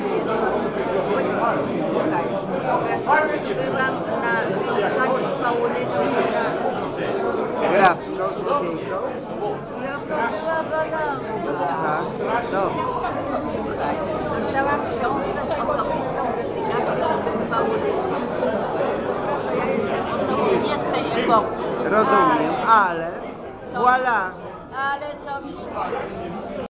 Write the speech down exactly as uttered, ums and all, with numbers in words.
Słuchaj, byłam na spotkaniu z Paulitą. Grafską, złowiejką? Ja to była bala. Tak, no. Słuchaj, dostałam książkę z osobistą dedykacją Paulity. To ja jestem osobą nie z Facebooku. Rozumiem, ale Co? voilà. Ale co mi szkodzi?